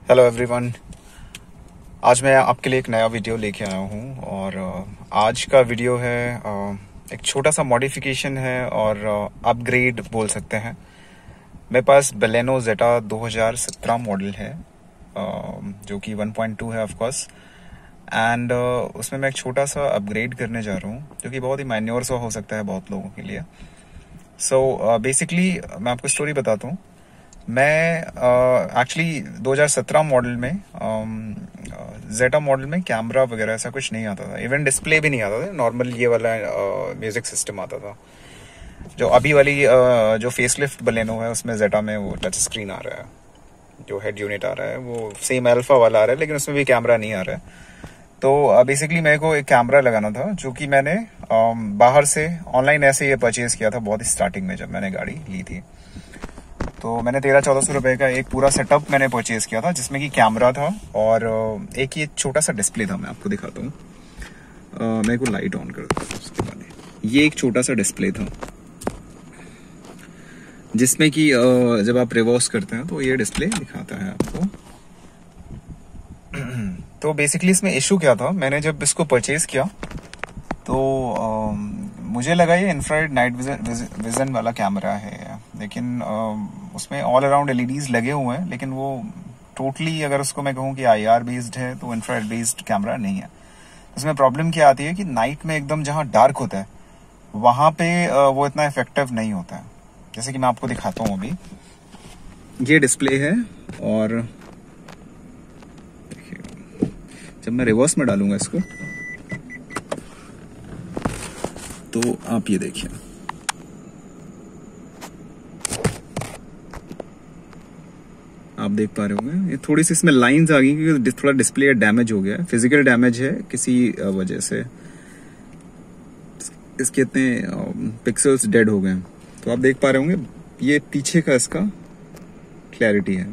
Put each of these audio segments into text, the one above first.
Hello everyone. आज मैं आपके लिए एक नया वीडियो लेके आया हूँ और आज का वीडियो है एक छोटा सा मॉडिफिकेशन है और अपग्रेड बोल सकते हैं। मेरे पास बेलेनो जेटा 2017 मॉडल है जो कि 1.2 है ऑफ कोर्स। एंड उसमें मैं एक छोटा सा अपग्रेड करने जा रहा हूँ जो कि बहुत ही माइन्योर सा हो सकता है बहुत लोगों के लिए। सो बेसिकली मैं आपको स्टोरी बताता हूँ। मैं एक्चुअली 2017 मॉडल में जेटा मॉडल में कैमरा वगैरह ऐसा कुछ नहीं आता था, इवन डिस्प्ले भी नहीं आता था। नॉर्मल ये वाला म्यूजिक सिस्टम आता था। जो अभी वाली जो फेसलिफ्ट बलेनो है उसमें जेटा में वो टच स्क्रीन आ रहा है, जो हेड यूनिट आ रहा है वो सेम अल्फा वाला आ रहा है, लेकिन उसमें भी कैमरा नहीं आ रहा है। तो बेसिकली मेरे को एक कैमरा लगाना था जो कि मैंने बाहर से ऑनलाइन ऐसे ये परचेज किया था बहुत ही स्टार्टिंग में जब मैंने गाड़ी ली थी। तो मैंने 1300-1400 रुपए का एक पूरा सेटअप मैंने परचेज किया था जिसमें कि कैमरा था और एक ये छोटा सा डिस्प्ले था। मैं आपको दिखाता हूँ। मेरे को लाइट ऑन कर देता हूँ उसके बाद। ये एक छोटा सा डिस्प्ले था जिसमें कि जब आप रिवर्स करते हैं तो ये डिस्प्ले दिखाता है आपको। तो बेसिकली इसमें इशू क्या था, मैंने जब इसको परचेज किया तो मुझे लगा ये इंफ्रारेड नाइट विजन वाला कैमरा है, लेकिन उसमें ऑल अराउंड एलईडीज लगे हुए हैं, लेकिन वो टोटली अगर उसको मैं कहूँ कि आईआर बेस्ड है तो इंफ्रारेड बेस्ड कैमरा नहीं है। उसमें प्रॉब्लम क्या आती है कि नाइट में एकदम जहाँ डार्क होता है वहां पे वो इतना इफेक्टिव नहीं होता है। जैसे कि मैं आपको दिखाता हूँ, अभी ये डिस्प्ले है और जब मैं रिवर्स में डालूंगा इसको तो आप ये देखिए, आप देख पा रहे होंगे ये थोड़ी सी इसमें लाइंस आ गई क्योंकि थोड़ा डिस्प्ले डैमेज हो गया है, फिजिकल डैमेज है किसी वजह से। इसके इतने पिक्सल्स डेड हो गए हैं। तो आप देख पा रहे होंगे ये पीछे का इसका क्लैरिटी है।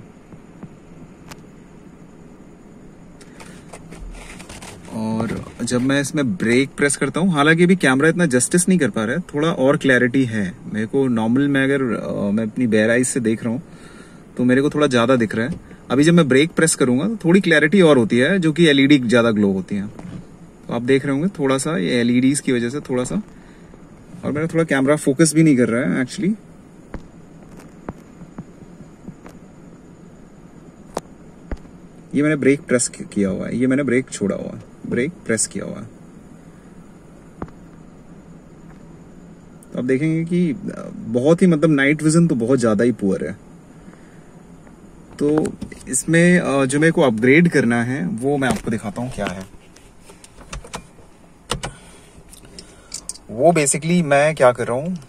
और जब मैं इसमें ब्रेक प्रेस करता हूँ, हालांकि अभी कैमरा इतना जस्टिस नहीं कर पा रहा है, थोड़ा और क्लैरिटी है मेरे को। नॉर्मल में अगर मैं अपनी बेयर आइज से देख रहा हूँ तो मेरे को थोड़ा ज्यादा दिख रहा है। अभी जब मैं ब्रेक प्रेस करूंगा तो थोड़ी क्लैरिटी और होती है, जो कि एलईडी ज्यादा ग्लो होती है। तो आप देख रहे होंगे थोड़ा सा ये एलईडीज की वजह से थोड़ा सा, और मेरा थोड़ा कैमरा फोकस भी नहीं कर रहा है एक्चुअली। ये मैंने ब्रेक प्रेस किया हुआ है, ये मैंने ब्रेक छोड़ा हुआ है, ब्रेक प्रेस किया हुआ है। तो आप देखेंगे कि बहुत ही मतलब नाइट विजन तो बहुत ज्यादा ही पुअर है। तो इसमें जो मेरे को अपग्रेड करना है वो मैं आपको दिखाता हूँ क्या है। वो बेसिकली मैं क्या कर रहा हूँ,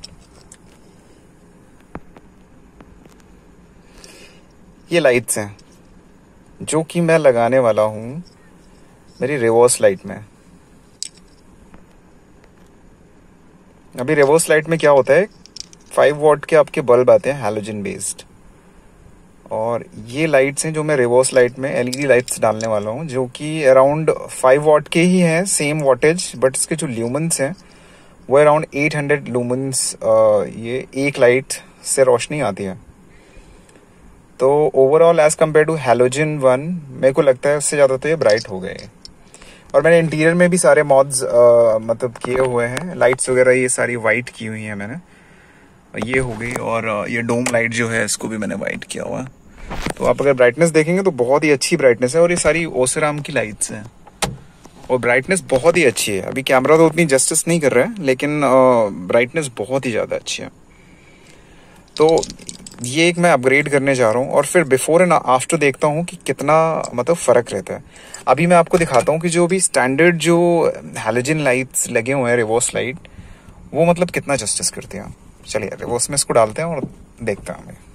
ये लाइट्स हैं जो कि मैं लगाने वाला हूं मेरी रिवर्स लाइट में। अभी रिवर्स लाइट में क्या होता है, 5 वॉट के आपके बल्ब आते हैं हैलोजन बेस्ड, और ये लाइट्स हैं जो मैं रिवर्स लाइट में एलईडी लाइट्स डालने वाला हूं जो कि अराउंड 5 वॉट के ही हैं, सेम वॉटेज, बट इसके जो ल्यूमेंस हैं वो अराउंड 800 लूमेंस ये एक लाइट से रोशनी आती है। तो overall as compare to halogen 1 मेरे को लगता है उससे ज़्यादा तो ये ब्राइट हो गए। और मैंने इंटीरियर में भी सारे मॉड्स मतलब किए हुए हैं, लाइट्स वगैरह ये सारी वाइट की हुई हैं मैंने, ये हो गई। और ये डोम लाइट जो है इसको भी मैंने वाइट किया हुआ है। तो आप अगर ब्राइटनेस देखेंगे तो बहुत ही अच्छी ब्राइटनेस है, और ये सारी ओसराम की लाइट्स हैं और ब्राइटनेस बहुत ही अच्छी है। अभी कैमरा तो उतनी जस्टिस नहीं कर रहा है, लेकिन ब्राइटनेस बहुत ही ज़्यादा अच्छी है। तो ये एक मैं अपग्रेड करने जा रहा हूँ और फिर बिफोर एंड आफ्टर देखता हूँ कि कितना मतलब फ़र्क रहता है। अभी मैं आपको दिखाता हूँ कि जो भी स्टैंडर्ड जो हैलोजन लाइट्स लगे हुए हैं रिवर्स लाइट, वो मतलब कितना जस्टिस करते हैं। चलिए रिवर्स में इसको डालते हैं और देखते हैं हमें।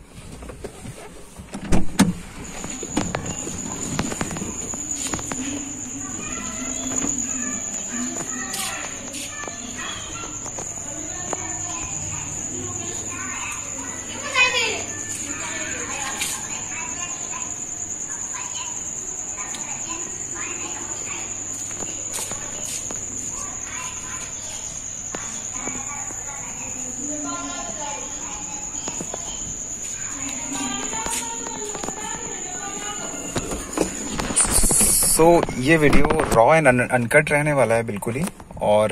सो ये वीडियो रॉ एंड अनकट रहने वाला है बिल्कुल ही। और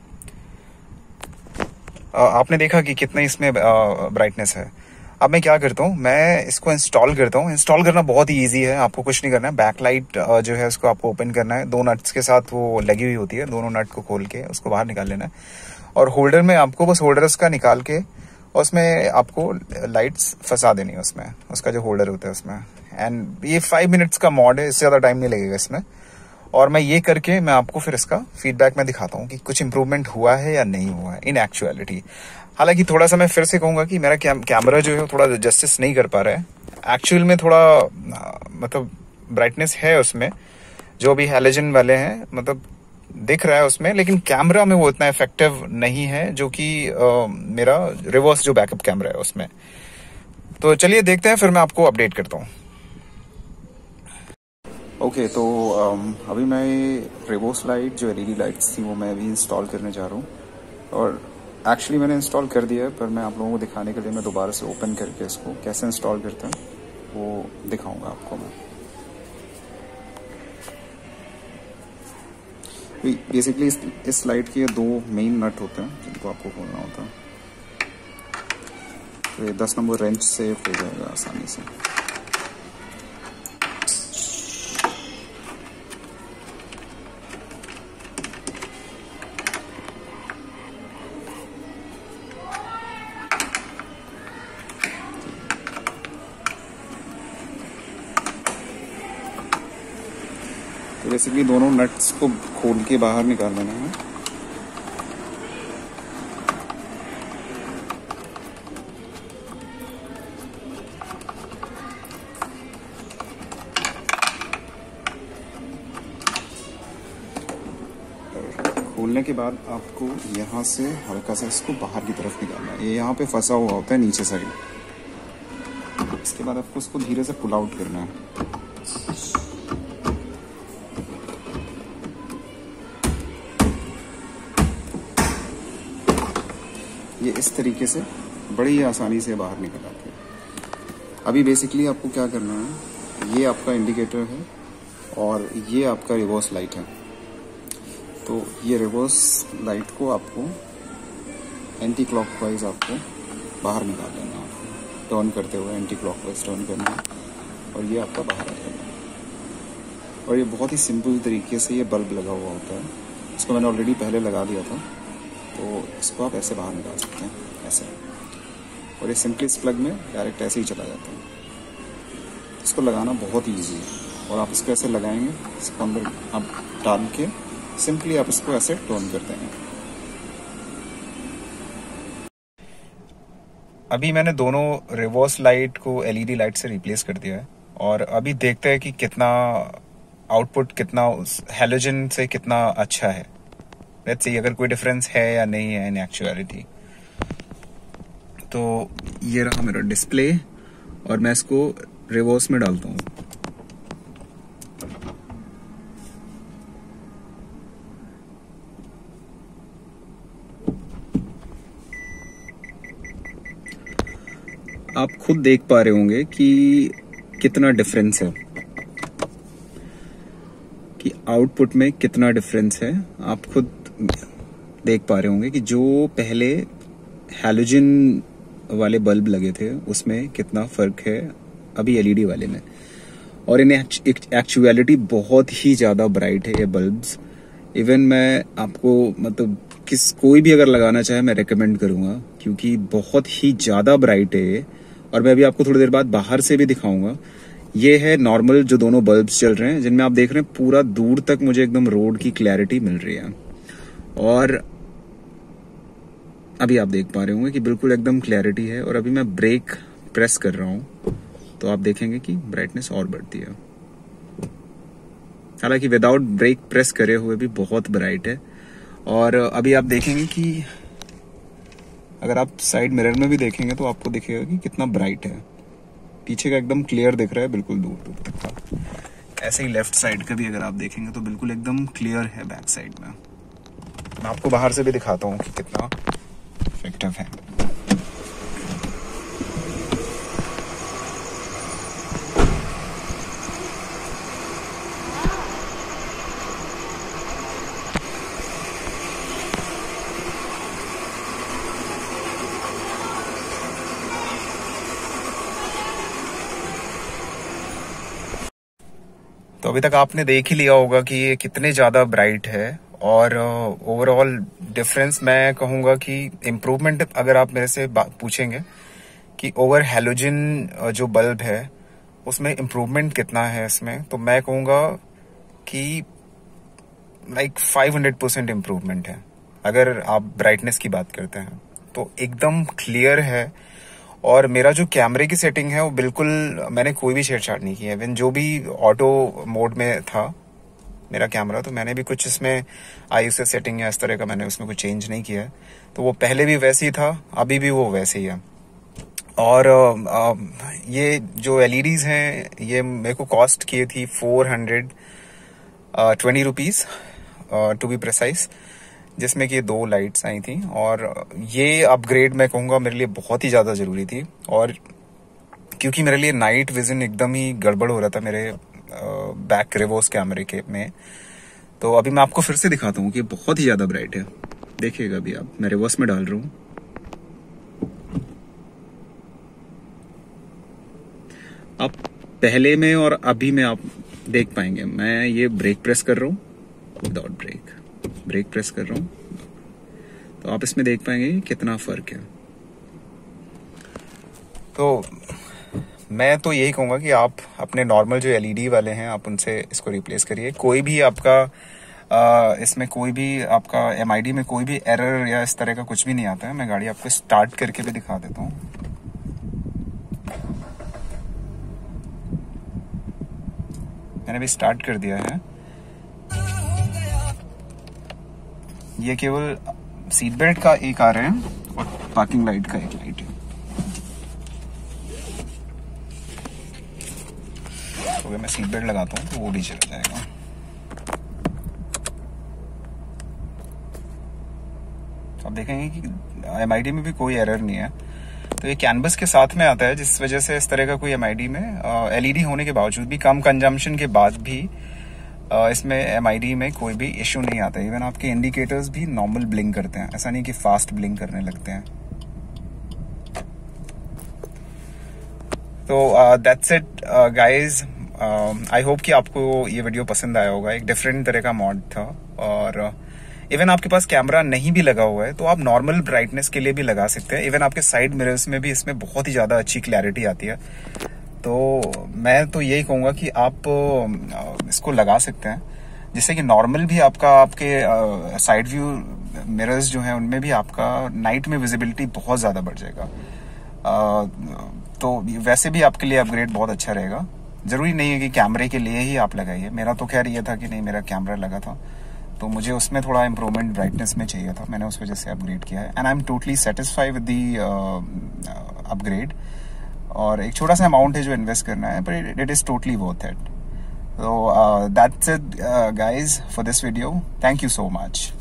आपने देखा कि कितना इसमें ब्राइटनेस है। अब मैं क्या करता हूँ, मैं इसको इंस्टॉल करता हूँ। इंस्टॉल करना बहुत ही ईजी है, आपको कुछ नहीं करना है। बैकलाइट जो है उसको आपको ओपन करना है, 2 नट्स के साथ वो लगी हुई होती है, दोनों नट को खोल के उसको बाहर निकाल लेना है। और होल्डर में आपको बस होल्डर उसका निकाल के उसमें आपको लाइट्स फंसा देनी है उसमें, उसका जो होल्डर होता है उसमें। एंड ये 5 मिनट्स का मॉड है, इससे ज़्यादा टाइम नहीं लगेगा इसमें। और मैं ये करके मैं आपको फिर इसका फीडबैक में दिखाता हूँ कि कुछ इंप्रूवमेंट हुआ है या नहीं हुआ है इन एक्चुअलिटी। हालांकि थोड़ा सा मैं फिर से कहूंगा कि मेरा कैमरा जो है थोड़ा जस्टिस नहीं कर पा रहा है। एक्चुअल में थोड़ा मतलब ब्राइटनेस है उसमें, जो भी हैलोजन वाले हैं मतलब दिख रहा है उसमें, लेकिन कैमरा में वो इतना इफेक्टिव नहीं है जो कि मेरा रिवर्स जो बैकअप कैमरा है उसमें। तो चलिए देखते हैं, फिर मैं आपको अपडेट करता हूँ। ओके, तो अभी मैं रिवर्स लाइट जो एलईडी लाइट्स थी वो मैं अभी इंस्टॉल करने जा रहा हूँ। और एक्चुअली मैंने इंस्टॉल कर दिया है, पर मैं आप लोगों को दिखाने के लिए मैं दोबारा से ओपन करके इसको कैसे इंस्टॉल करते हैं वो दिखाऊंगा आपको मैं। बेसिकली इस लाइट के 2 मेन नट होते हैं जिनको आपको खोलना होता है। तो ये 10 नंबर रेंच से हो जाएगा आसानी से। तो बेसिकली दोनों नट्स को खोल के बाहर निकाल लेना है। खोलने के बाद आपको यहाँ से हल्का सा इसको बाहर की तरफ निकालना है। ये यहाँ पे फंसा हुआ होता है नीचे साइड। इसके बाद आपको उसको धीरे से पुल आउट करना है। ये इस तरीके से बड़ी ही आसानी से बाहर निकल आते हैं। अभी बेसिकली आपको क्या करना है, ये आपका इंडिकेटर है और ये आपका रिवर्स लाइट है। तो ये रिवर्स लाइट को आपको एंटी क्लॉकवाइज आपको बाहर निकाल लेना है। टर्न करते हुए एंटी क्लॉकवाइज टर्न करना है और ये आपका बाहर आ जाएगा। और ये बहुत ही सिंपल तरीके से ये बल्ब लगा हुआ होता है। इसको मैंने ऑलरेडी पहले लगा दिया था, तो इसको आप ऐसे बाहर निकाल सकते हैं, ऐसे। और ये सिंपली इस प्लग में डायरेक्ट ऐसे ही चला जाता है। इसको लगाना बहुत ही ईजी है और आप इसको ऐसे लगाएंगे, इसको अंदर आप डाल के सिंपली आप इसको ऐसे टर्न कर देंगे। अभी मैंने दोनों रिवर्स लाइट को एलईडी लाइट से रिप्लेस कर दिया है और अभी देखते हैं कि कितना आउटपुट कितना हैलोजन से कितना अच्छा है। लेट्स सी अगर कोई डिफरेंस है या नहीं है इन एक्चुअलिटी। तो ये रहा मेरा डिस्प्ले और मैं इसको रिवर्स में डालता हूँ। आप खुद देख पा रहे होंगे कि कितना डिफरेंस है, कि आउटपुट में कितना डिफरेंस है। आप खुद देख पा रहे होंगे कि जो पहले हैलोजन वाले बल्ब लगे थे उसमें कितना फर्क है अभी एलईडी वाले में। और इन एक्चुअलिटी बहुत ही ज्यादा ब्राइट है ये बल्ब्स। इवन मैं आपको मतलब कोई भी अगर लगाना चाहे मैं रेकमेंड करूंगा, क्योंकि बहुत ही ज्यादा ब्राइट है ये। और मैं अभी आपको थोड़ी देर बाद बाहर से भी दिखाऊंगा। ये है नॉर्मल जो दोनों बल्ब्स चल रहे हैं, जिनमें आप देख रहे हैं पूरा दूर तक मुझे एकदम रोड की क्लैरिटी मिल रही है। और अभी आप देख पा रहे होंगे कि बिल्कुल एकदम क्लैरिटी है। और अभी मैं ब्रेक प्रेस कर रहा हूं तो आप देखेंगे कि ब्राइटनेस और बढ़ती है। हालांकि विदाउट ब्रेक प्रेस करे हुए भी बहुत ब्राइट है। और अभी आप देखेंगे कि अगर आप साइड मिरर में भी देखेंगे तो आपको दिखेगा कि कितना ब्राइट है। पीछे का एकदम क्लियर दिख रहा है, बिल्कुल दूर दूर तक का। ऐसे ही लेफ्ट साइड का भी अगर आप देखेंगे तो बिल्कुल एकदम क्लियर है बैक साइड में। मैं आपको बाहर से भी दिखाता हूँ कि कितना इफेक्टिव है। तो अभी तक आपने देख ही लिया होगा कि ये कितने ज़्यादा ब्राइट है, और ओवरऑल डिफरेंस मैं कहूँगा कि इम्प्रूवमेंट अगर आप मेरे से पूछेंगे कि ओवर हैलोजन जो बल्ब है उसमें इम्प्रूवमेंट कितना है इसमें, तो मैं कहूँगा कि लाइक 500% इम्प्रूवमेंट है। अगर आप ब्राइटनेस की बात करते हैं तो एकदम क्लियर है, और मेरा जो कैमरे की सेटिंग है वो बिल्कुल मैंने कोई भी छेड़छाड़ नहीं की है। इवन जो भी ऑटो मोड में था मेरा कैमरा, तो मैंने भी कुछ इसमें ISO सेटिंग या इस तरह का मैंने उसमें कुछ चेंज नहीं किया है। तो वो पहले भी वैसे ही था, अभी भी वो वैसे ही है। और ये जो LEDs हैं ये मेरे को कॉस्ट की थी 420 रुपीज़ टू बी प्रिसाइज, जिसमें कि 2 लाइट्स आई थी। और ये अपग्रेड मैं कहूँगा मेरे लिए बहुत ही ज़्यादा ज़रूरी थी, और क्योंकि मेरे लिए नाइट विजन एकदम ही गड़बड़ हो रहा था मेरे बैक रिवर्स कैमरे के में। तो अभी मैं आपको फिर से दिखाता हूँ कि बहुत ही ज़्यादा ब्राइट है। देखिएगा अभी आप, मैं रिवर्स में डाल रहा हूँ। आप पहले में और अभी में आप देख पाएंगे, मैं ये ब्रेक प्रेस कर रहा हूँ विदाउट ब्रेक प्रेस कर रहा हूँ, तो आप इसमें देख पाएंगे कितना फर्क है। तो मैं तो यही कहूँगा कि आप अपने नॉर्मल जो LED वाले हैं आप उनसे इसको रिप्लेस करिए। कोई भी आपका इसमें कोई भी आपका MID में कोई भी एरर या इस तरह का कुछ भी नहीं आता है। मैं गाड़ी आपको स्टार्ट करके भी दिखा देता हूँ। मैंने भी स्टार्ट कर दिया है। ये केवल सीट बेल्ट का एक आ रहा है और पार्किंग लाइट का एक लाइट है। तो अगर मैं सीट बेल्ट लगाता हूँ तो वो भी चला जाएगा। तो आप देखेंगे कि MID में भी कोई एरर नहीं है। तो ये कैनवस के साथ में आता है, जिस वजह से इस तरह का कोई MID में LED होने के बावजूद भी, कम कंजम्पशन के बाद भी इसमें MID में कोई भी इश्यू नहीं आता। इवन आपके इंडिकेटर्स भी नॉर्मल ब्लिंक करते हैं, ऐसा नहीं कि फास्ट ब्लिंक करने लगते हैं। तो that's it guys. I hope कि आपको ये वीडियो पसंद आया होगा। एक डिफरेंट तरह का मॉड था, और इवन आपके पास कैमरा नहीं भी लगा हुआ है तो आप नॉर्मल ब्राइटनेस के लिए भी लगा सकते हैं। इवन आपके साइड मिरर्स में भी इसमें बहुत ही ज़्यादा अच्छी क्लैरिटी आती है। तो मैं तो यही कहूँगा कि आप इसको लगा सकते हैं, जिससे कि नॉर्मल भी आपके साइड व्यू मिरर्स जो हैं उनमें भी आपका नाइट में विजिबिलिटी बहुत ज़्यादा बढ़ जाएगा। तो वैसे भी आपके लिए अपग्रेड बहुत अच्छा रहेगा। ज़रूरी नहीं है कि कैमरे के लिए ही आप लगाइए। मेरा तो खैर ये था कि नहीं, मेरा कैमरा लगा था तो मुझे उसमें थोड़ा इम्प्रूवमेंट ब्राइटनेस में चाहिए था, मैंने उस वजह से अपग्रेड किया है। And I am totally satisfied with the upgrade. और एक छोटा सा अमाउंट है जो इन्वेस्ट करना है, but it is totally worth it. So that's it guys for this video. Thank you so much.